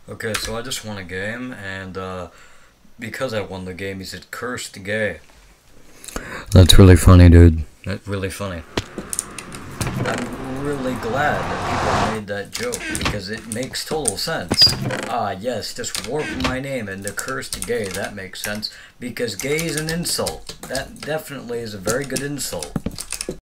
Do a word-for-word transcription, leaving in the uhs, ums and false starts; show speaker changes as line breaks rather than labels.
Okay, so I just won a game, and uh, because I won the game, he said, "Cursed gay."
That's really funny, dude.
That's really funny. I'm really glad that people made that joke, because it makes total sense. Ah, yes, just warp my name into cursed gay. That makes sense, because gay is an insult. That definitely is a very good insult.